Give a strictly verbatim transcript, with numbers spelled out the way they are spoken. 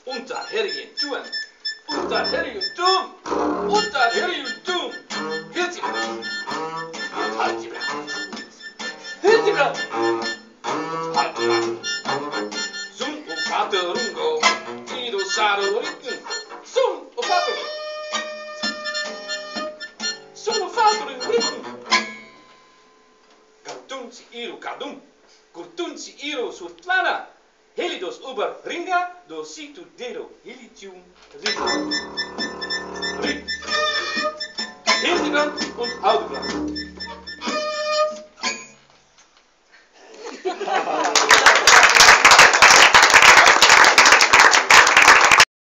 unter Herrien tun, unter Herrien tun, unter Herrien tun. Hielt sie Brand, halt die Brand, hielt die Brand, halt die Brand. Zoom o Vater Rungo, Ido Sado Ritten, Zoom o Vater, Zoom o Vater Ritten. Gartunci Iro Kadum, Gurtunci Iro Surtlana. Helidos über Ringa, do situ dedo Helitium Ring. Ring. Hildebrand und Haldebrand.